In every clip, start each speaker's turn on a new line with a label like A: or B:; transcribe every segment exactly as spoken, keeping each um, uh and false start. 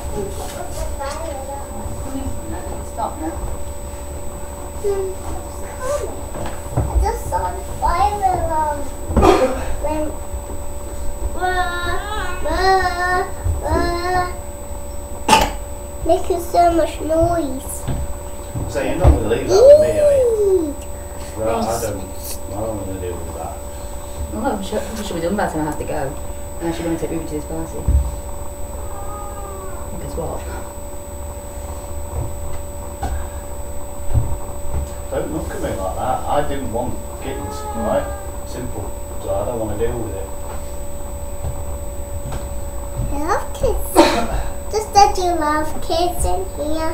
A: Stop now.
B: Hmm, I just saw the fire alarm. When making so much noise.
C: So you're not going to leave that with me, are you? Right, I don't, I don't want to deal with that.
A: Well, I'm sure, I'm sure we're done by the time I have to go. Unless you're going to take Ruby to this party. And guess what?
C: Don't look at me like that. I didn't want kittens, right? Simple. So I don't want to deal with it.
B: I love kids. Just that you love kids in here.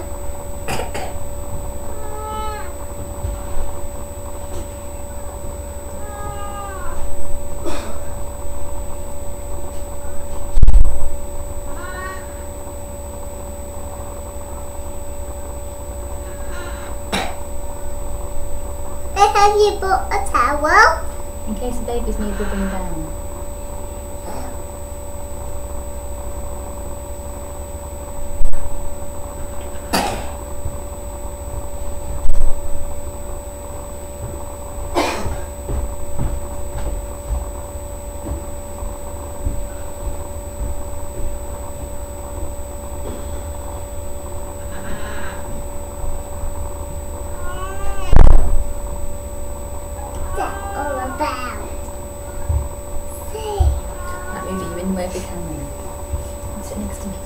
B: Have you bought a towel?
A: In case the babies need rubbing down. Where we can then. Sit next to me.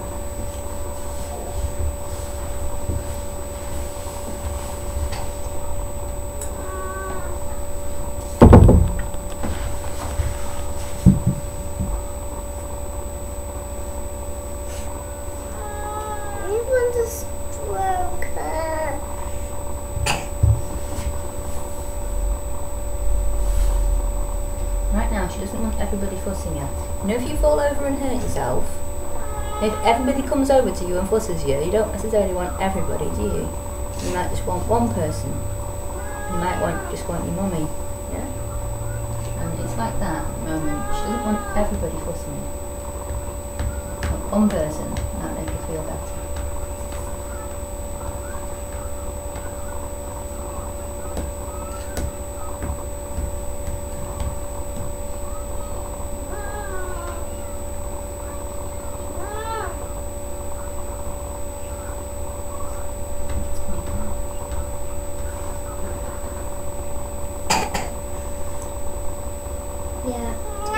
B: I want to stroke her.
A: Right now, she doesn't want everybody fussing at. You know, if you fall over and hurt yourself, if everybody comes over to you and fusses you, you don't necessarily want everybody, do you? You might just want one person. You might want just want your mummy, yeah? And it's like that at the moment. She doesn't want everybody fussing her. One person might make her feel better.
B: Yeah.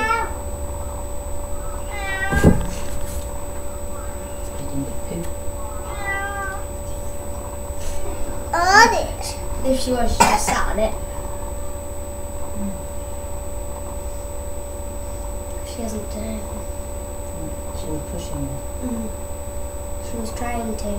B: On it. If she was, she just sat on it.
A: Mm.
B: She hasn't done anything.
A: She was pushing her.
B: Mm. She was trying to.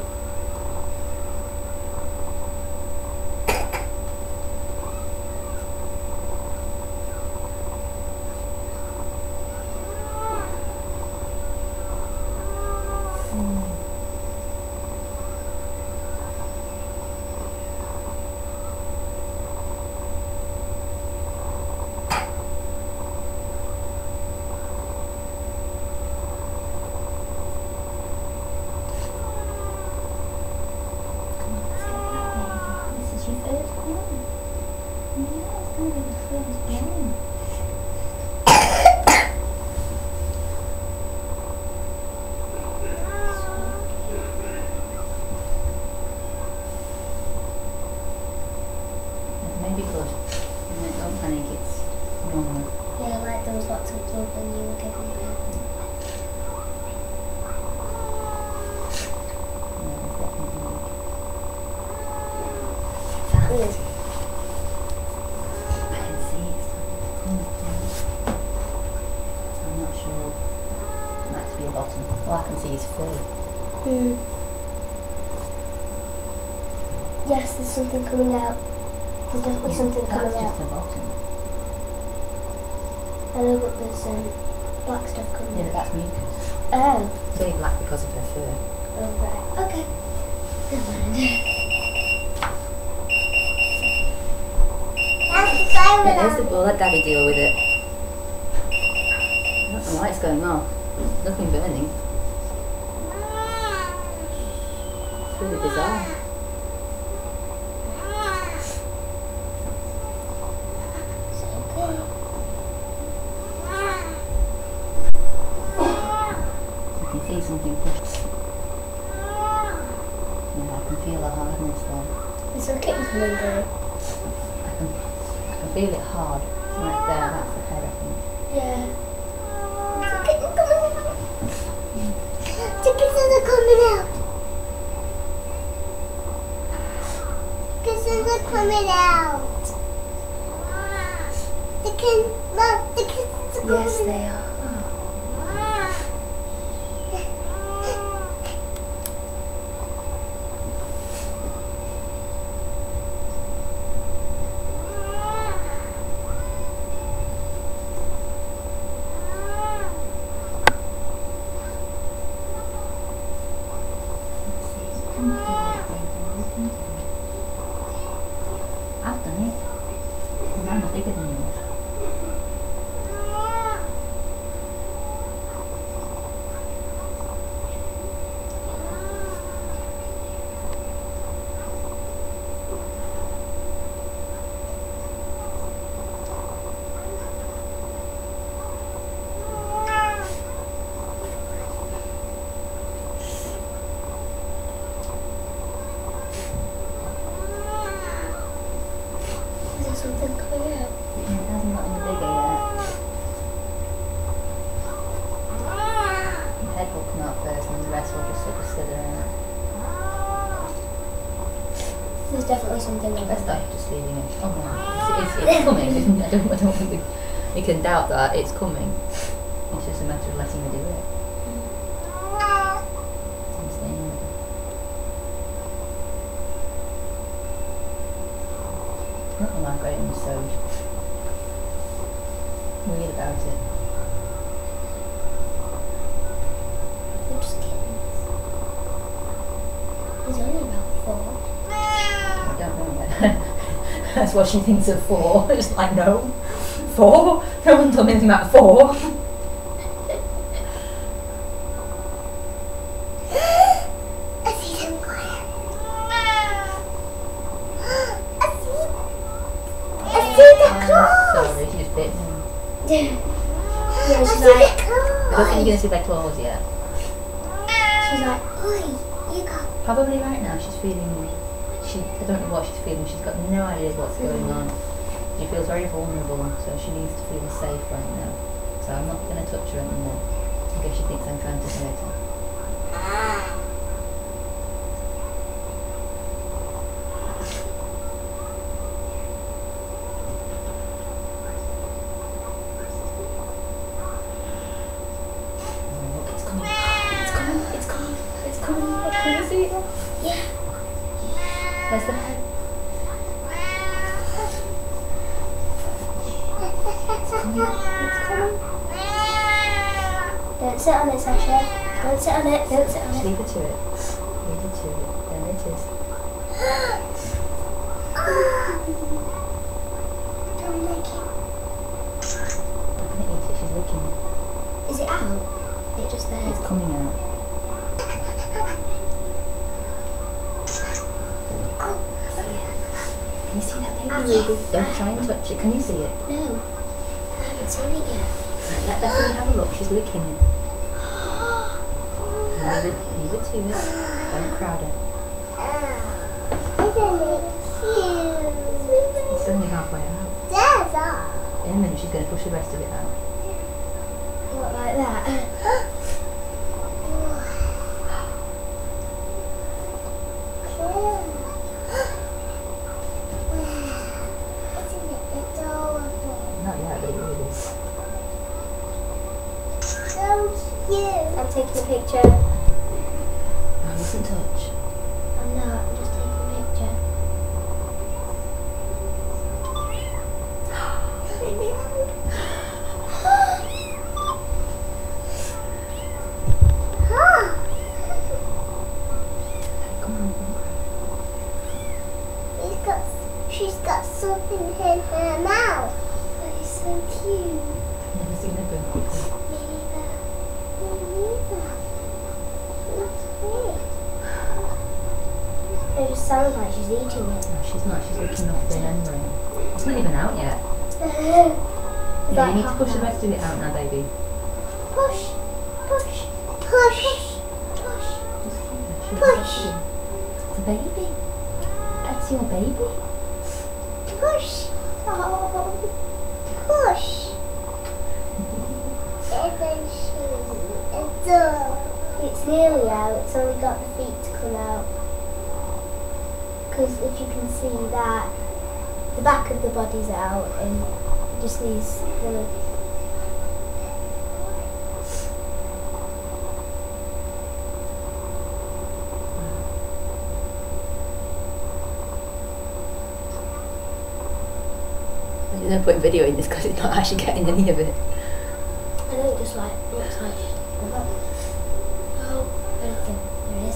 A: Maybe good. Don't panic, it's normal.
B: Yeah, like there was lots of blood when you were giving birth.
A: I can see it starting to come down. I'm not sure. It might be a bottom. All I can see is fur.
B: Hmm. Yes, there's something coming out. There's definitely something coming
A: That's
B: out.
A: just the bottom.
B: I know, but there's um, black stuff coming
A: Yeah,
B: out.
A: but that's mucus.
B: Oh.
A: It's only black because of her fur.
B: Oh, right. Okay. Never mind. That's the fire
A: Yeah, there's the
B: alarm.
A: ball. Let Daddy deal with it. I don't know why it's going off. Nothing burning. really bizarre. I can see something push. Yeah, I can feel the hardness there.
B: Is there a kitten coming through?
A: I can, I can feel it hard. Right there, that's the head, I think.
B: Yeah. Is a kitten coming out? The kittens are coming out. Kittens are coming out. The kitten, no, the kittens are coming out.
A: Yes, they are. I've done it. And I'm not bigger than yours.
B: Is there something coming out?
A: Yeah, it hasn't got any bigger yet. The head will come out first and the rest will just sort of slither out.
B: There's definitely something coming
A: Let's
B: out.
A: start just leaving it. Oh no, it's, it's, it's coming, isn't it? I don't, I don't think we, you can doubt that. It's coming. It's just a matter of letting her do it. And staying with her. Not like Graham was so weird about it.
B: They're just kittens. There's only about four.
A: I don't know yet. That's what she thinks of four. It's like, no. Four? No one told me anything about four.
B: I see them quiet. I see. I see the
A: I'm
B: claws.
A: sorry, she just bit me.
B: Yeah,
A: I
B: she's
A: see
B: like,
A: I don't think you're going to see their claws yet.
B: she's like, oi, you got.
A: Probably right now she's feeling, she, I don't know what she's feeling, she's got no idea what's going on. She feels very vulnerable, so she needs to feel safe right now. So I'm not going to touch her anymore. I guess she thinks I'm trying to hurt her. Oh, look, it's coming. It's coming. It's coming. It's coming. Look, can you see it?
B: Yeah.
A: Where's the head? It's coming. It's coming.
B: Don't sit on it, Sasha. Don't sit on it. Don't sit on
A: Just
B: it.
A: leave it to it. Leave it to it. There it is.
B: Don't like it.
A: I'm gonna eat it. She's licking it.
B: Is it out? It just there.
A: It's coming out. Can you see that baby Ruby? Don't try and touch it. Can you see it?
B: No. I haven't seen it yet.
A: Let Bethany have a look. She's licking it. Leave it, leave it to it. Don't crowd it.
B: Isn't it cute?
A: It's only halfway out.
B: There's all.
A: In a minute, she's going to push the rest of it out.
B: What, like that? Isn't it adorable?
A: Not yet, but it really is.
B: So cute. I'm taking a picture.
A: Oh, listen, touch.
B: I'm not. I'm just taking a picture.
A: Come on, don't cry.
B: She's got, she's got something in her mouth. That is so cute.
A: Never seen a bird before.
B: Me neither. Me neither. That's weird. It just sounds like she's eating it.
A: No, she's not. She's licking off the membrane. It's not even out yet.
B: Is
A: Yeah,
B: that
A: you need to
B: half
A: push the
B: out?
A: rest of it out now, baby.
B: Push, push, push, push. Push.
A: It's a baby. That's your baby.
B: Push. Oh, push. And then she, it's, uh, it's nearly out. It's only got the feet to come out. Because if you can see that, the back of the body's out and just needs the.
A: There's no point in videoing this because it's not actually getting any of it.
B: I know it just like looks like she's come up. Oh, everything. There it is.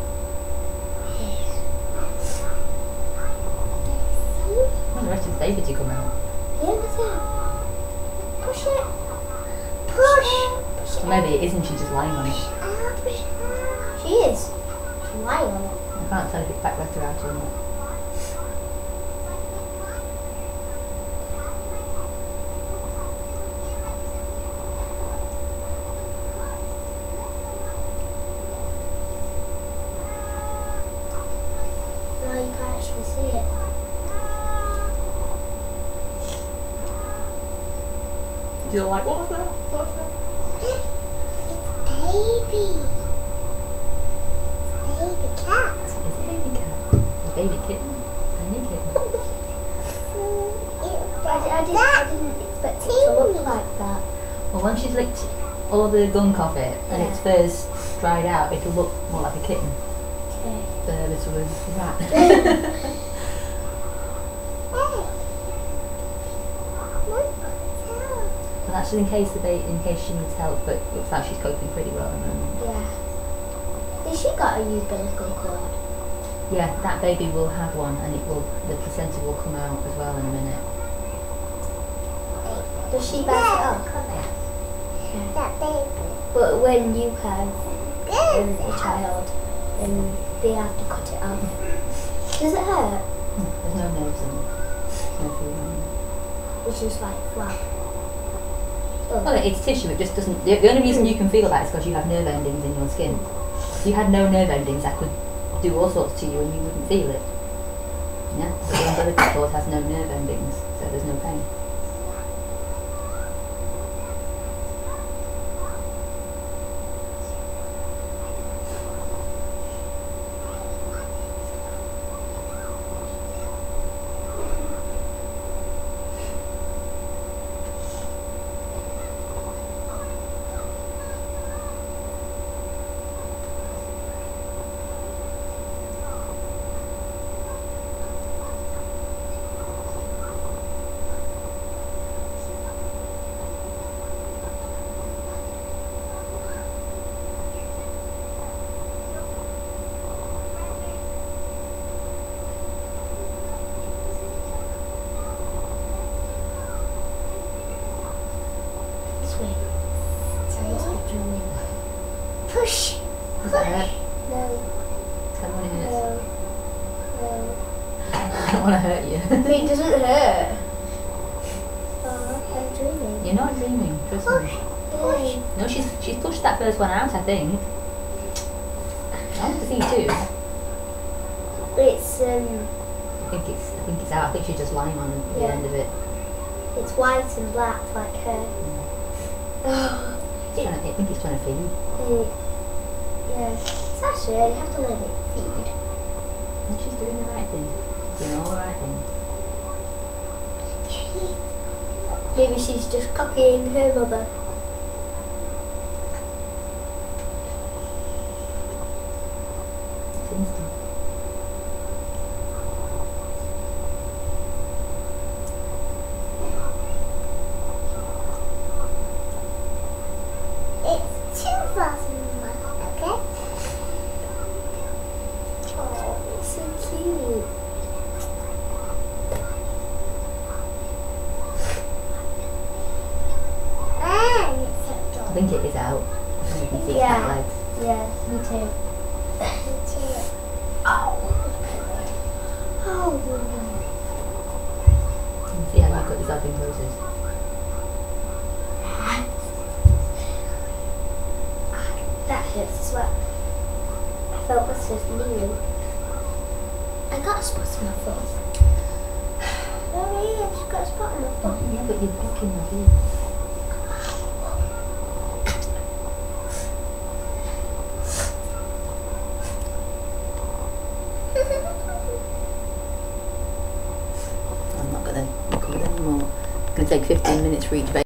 A: I want the rest of the baby to come out.
B: Yeah, that's it. Push it. Push. Push it.
A: Or maybe it isn't, she's just lying on it.
B: out, push it out. She is. She's lying on it.
A: I can't tell if it's back left or out or not.
B: Now you can actually see it.
A: You're like, what was that? What was that?
B: It's baby. It's baby cat.
A: It's a baby cat. A baby kitten. A new kitten.
B: I, I, didn't, I didn't expect it to look like that.
A: Well, once she's licked all the gunk off it and its fur's dried out, it'll look more like a kitten.
B: Okay.
A: The little rat. And that's just in case the ba- in case she needs help, but it looks like she's coping pretty well at the moment.
B: Yeah. Has she got a umbilical cord?
A: Yeah, that baby will have one, and it will the placenta will come out as well in a minute.
B: Does she bounce it up?
D: Yeah. That baby.
B: But when you have um, a child, then they have to cut it off. Does it hurt?
A: There's no nerves in it. There's no feeling in it.
B: It's just like flat. Oh.
A: Well, it's tissue. It just doesn't. The, the only reason you can feel that is because you have nerve endings in your skin. If you had no nerve endings, that could do all sorts to you, and you wouldn't feel it. Yeah. But the umbilical cord has no nerve endings, so there's no pain.
B: This way. Push!
A: Does that hurt?
B: No,
A: Tell me when it hurts.
B: no, no.
A: I don't want to hurt you.
B: But it doesn't hurt. Oh, I'm dreaming.
A: You're not dreaming, trust me.
B: Push.
A: No, she's she's pushed that first one out, I think. I want to see too.
B: It's um,
A: I think it's I think it's out. I think she's just lying on the
B: Yeah.
A: end of it.
B: it's white and black like her. Oh,
A: It's trying to- I think it's trying to feed.
B: it, yeah. Sasha, you have to let it feed.
A: And she's doing the right thing. She's doing all the right thing.
B: Maybe she's just copying her mother.
A: It's instant.
D: It's two thousand one, okay?
B: Oh, it's so cute.
D: And it's so
A: I
D: adorable.
A: think it is out. I think you can see its
B: Yeah.
A: back legs.
B: Yeah, me too.
D: Me too.
A: Oh.
B: Oh no.
A: See how you've got yourself in poses.
B: That hurts as well. I felt this was new. I got a spot on my foot. Oh yeah, I've got a spot on my foot.
A: Oh, yeah, but you're blocking my view. I'm not going to record anymore. It's going to take fifteen minutes for each baby.